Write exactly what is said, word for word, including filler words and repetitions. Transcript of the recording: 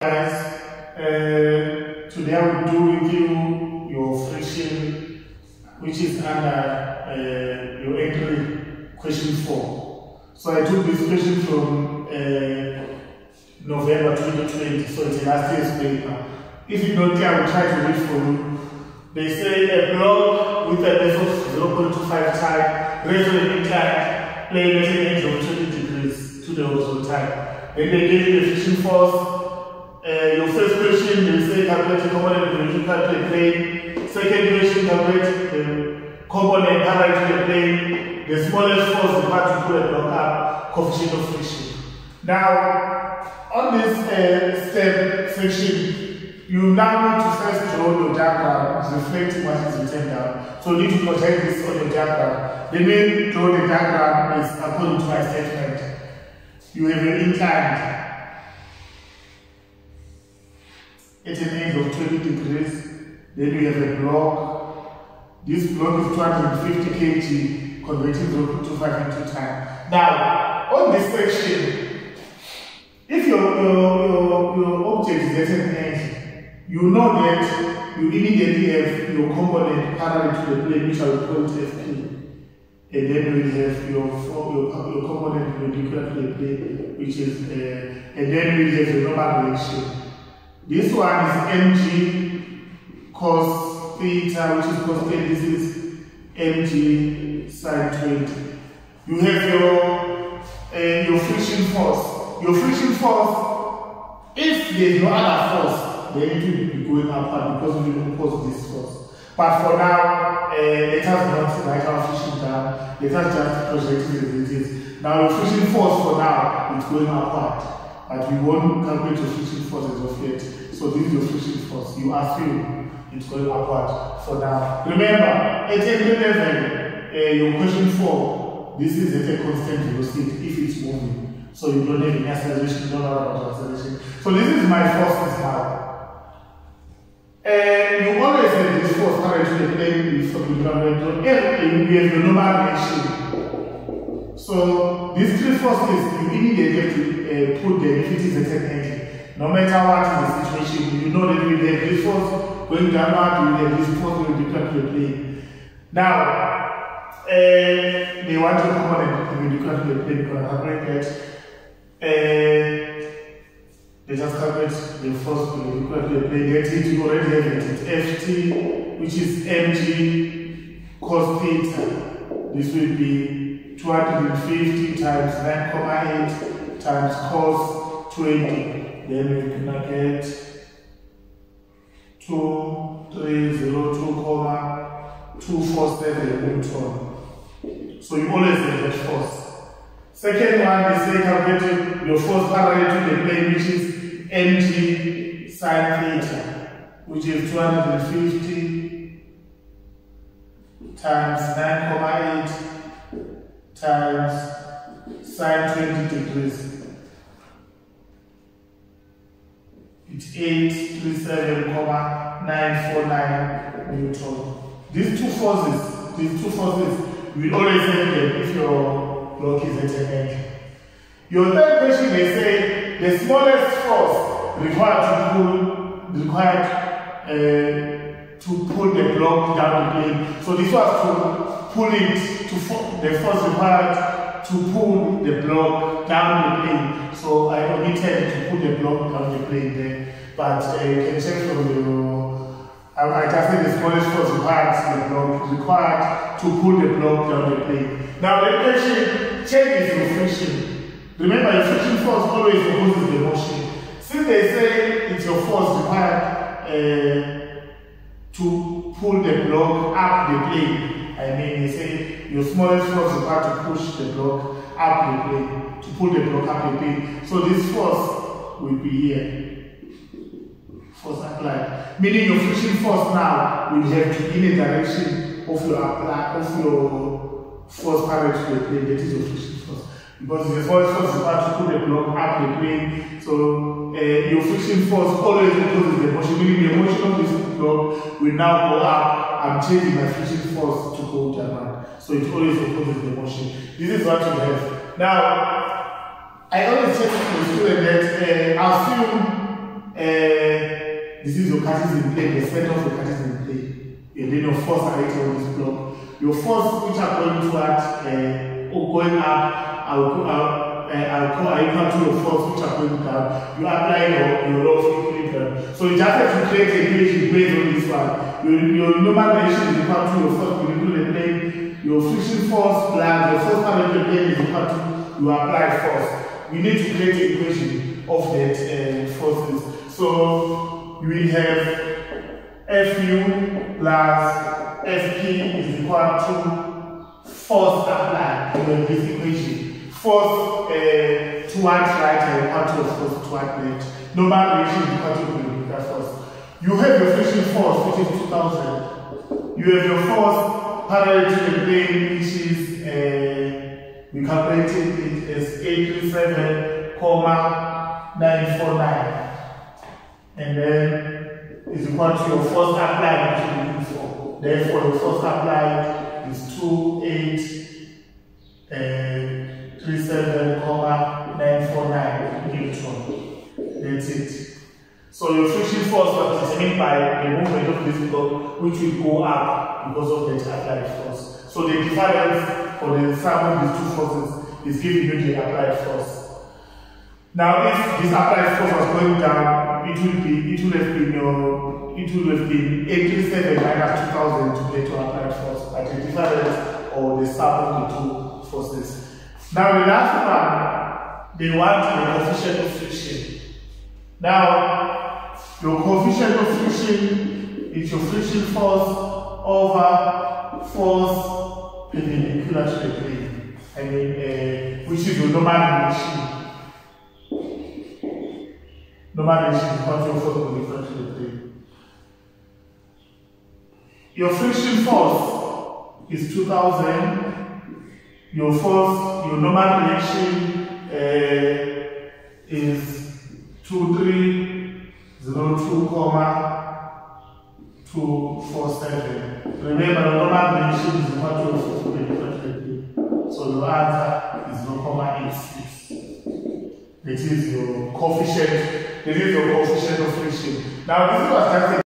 Guys, uh, today I will do with you your friction, which is under uh, your entry question four. So I took this question from uh, November twenty twenty, so it's last year's paper. If you don't care, I will try to read for you. They say a block with a depth of zero point two five time, raised on an incline, plane at an angle of twenty degrees to the horizontal. Then they give you the friction force. Uh, your first question, they say calculate the component of the vertical plane. Second question, calculate the component parallel to the plane. The smallest force required to pull a block up, coefficient of friction. Now, on this uh, step section, you now need to first draw your diagram reflecting what is written down. So you need to project this on your diagram. The main draw the diagram is according to my statement. You have an incline at an angle of twenty degrees. Then you have a block. This block is two hundred fifty kilograms, converting zero point two five into time. Now, on this section, if your, your, your, your object is at an angle, you know that you immediately have your component parallel to the plane, which I will call it F P. And then we have your, your, your component perpendicular to the plane, which is, uh, and then we have the normal reaction. This one is mg cos theta, which is cos theta. This is mg sine twenty. You have your, uh, your friction force. Your friction force, if there is no other force, then it will be going upward because we will oppose this force. But for now, uh, let us not write our friction down. Let us just project it as it is. Now, your friction force for now is going upward, but we won't calculate your friction force as of yet. So this is your friction force. You assume it's going upward for now. Remember, at every level, uh, your question four, this is at a constant velocity if it's moving. So you don't have any acceleration, you don't know about acceleration. So this is my force now. And you always have this force parallel to the plane with perpendicular. Everything we have the normal reaction. So these three forces, you immediately have to uh, put them if it is at an angle. No matter what is the situation, you know that we have this force going downward, we have this force going to the plane. Now, uh, they want to component perpendicular to the plane because I calculate that. Uh, They just calculate the force perpendicular to the plane. That is, you already have it. It's F T, which is mg cos theta. This will be two hundred fifty times nine comma eight times cos twenty. Then we're gonna get two three zero two comma two four seven newton. So you always have that force. Second one is say calculating your force parallel to the plane, which is mg sine theta, which is two hundred fifty times nine comma eight times sine twenty degrees. It's eight thirty-seven comma nine four nine newton. These two forces, these two forces, you will always have them if your block is at an angle. Your third question, they say the smallest force required to pull, required uh, to pull the block down the plane. So this was to pull it, to the force required to pull the block down the plane. So I omitted to pull the block down the plane there. But uh, you can check from the, I, I just said the smallest force required to the block, required to pull the block down the plane. Now the question, check is your friction. Remember, your friction force always opposes the motion. Since they say it's your force required uh, to pull the block up the plane, I mean, they say your smallest force required to push the block up the plane, to pull the block up the plane. So this force will be here. Force applied. Meaning your friction force now will have to be in the direction of your apply, of your force parallel to the plane. That is your friction force. Because the force force required to pull the block up the plane. So uh, your friction force always opposes the motion. Meaning the motion of this block will now go up. I'm changing my friction force to go down. So it always opposes the motion. This is what you have. Now, I always check with the student that uh, assume uh, this is your cartesian plane, the center of your cartesian plane. And then your force are written on this block. Your force which are going toward uh, or going up, I'll go out. Uh, I'll call are equal to your force which are going down. You apply your, your law of equilibrium. So you just have to create a equation based on this one. Your, your normal relation is equal to your force equilibrium plane. Your friction force plus your force parallel plane is equal to your applied force. We need to create an equation of that uh, forces. So you will have F U plus F P is equal to force applied in this equation. Force uh, towards right and equal to force towards left. Normal relation is equal to equilibrium force. You have your friction force, which is two thousand. You have your force parallel to the plane, which is uh, we calculated it as eight three seven comma nine four nine, and then is equal to your force applied, which is looking for. Therefore, your force applied is two eight. Uh, three seven comma nine four nine newton. That's it. So your friction force was determined by the movement of this block, which will go up because of the applied force. So the difference for the sum of these two forces is giving you the applied force. Now, if this applied force was going down, it will be it will have been your it will have been eight three seven minus two thousand to get to applied force, but the difference or the sum of the two forces. Now the last one, they want the coefficient of friction. Now, your coefficient of friction is your friction force over force perpendicular to the plane. I mean, uh, which is your normal relation. Normal relation is equal to your force perpendicular to the plane. Your friction force is two thousand. Your force, your normal reaction uh, is two three zero two comma two four seven. Remember, your normal reaction is equal to your force perpendicular to the plane. So your answer is zero comma eight six. This is your coefficient. This is your coefficient of friction. Now, this is what